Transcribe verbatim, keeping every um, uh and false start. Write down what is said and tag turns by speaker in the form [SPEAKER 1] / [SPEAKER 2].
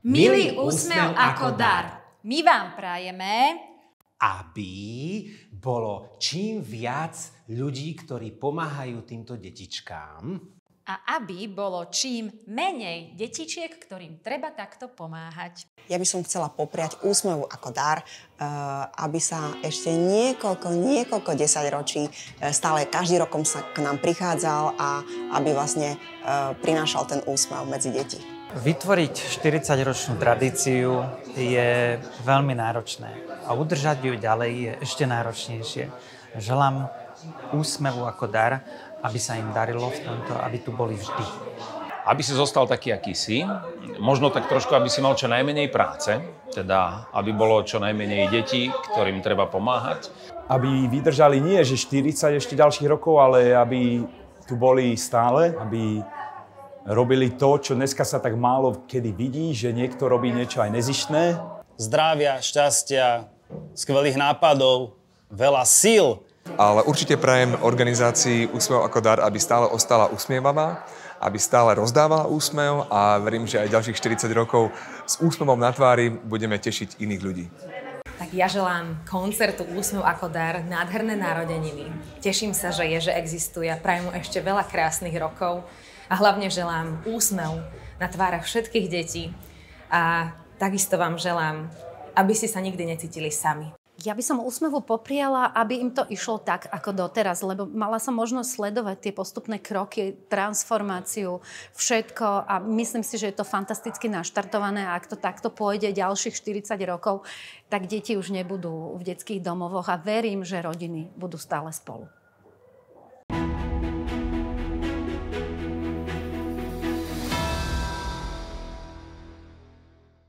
[SPEAKER 1] Milý úsmev ako dar.
[SPEAKER 2] My vám prajeme,
[SPEAKER 1] aby bolo čím viac ľudí, ktorí pomáhajú týmto detičkám.
[SPEAKER 2] A aby bolo čím menej detičiek, ktorým treba takto pomáhať.
[SPEAKER 3] Ja by som chcela popriať úsmevu ako dar, aby sa ešte niekoľko, niekoľko desaťročí stále každý rokom sa k nám prichádzal a aby vlastne prinášal ten úsmev medzi deti.
[SPEAKER 4] Vytvoriť štyridsaťročnú tradíciu je veľmi náročné a udržať ju ďalej je ešte náročnejšie. Želám úsmevu ako dar, aby sa im darilo v tomto, aby tu boli vždy.
[SPEAKER 5] Aby si zostal taký, aký si, možno tak trošku, aby si mal čo najmenej práce, teda aby bolo čo najmenej detí, ktorým treba pomáhať.
[SPEAKER 6] Aby vydržali nie, že štyridsať ešte ďalších rokov, ale aby tu boli stále, aby robili to, čo dneska sa tak málo kedy vidí, že niekto robí niečo aj nezištné.
[SPEAKER 7] Zdravia, šťastia, skvelých nápadov, veľa síl.
[SPEAKER 8] Ale určite prajem organizácii Úsmev ako dar, aby stále ostala usmievavá, aby stále rozdávala úsmev a verím, že aj ďalších štyridsať rokov s úsmevom na tvári budeme tešiť iných ľudí.
[SPEAKER 9] Tak ja želám koncertu Úsmev ako dar nádherné narodeniny. Teším sa, že je, že existuje. Prajem mu ešte veľa krásnych rokov a hlavne želám úsmev na tvárach všetkých detí a takisto vám želám, aby ste sa nikdy necítili sami.
[SPEAKER 2] Ja by som úsmevu popriala, aby im to išlo tak, ako doteraz, lebo mala som možnosť sledovať tie postupné kroky, transformáciu, všetko a myslím si, že je to fantasticky naštartované a ak to takto pôjde ďalších štyridsať rokov, tak deti už nebudú v detských domovoch a verím, že rodiny budú stále spolu.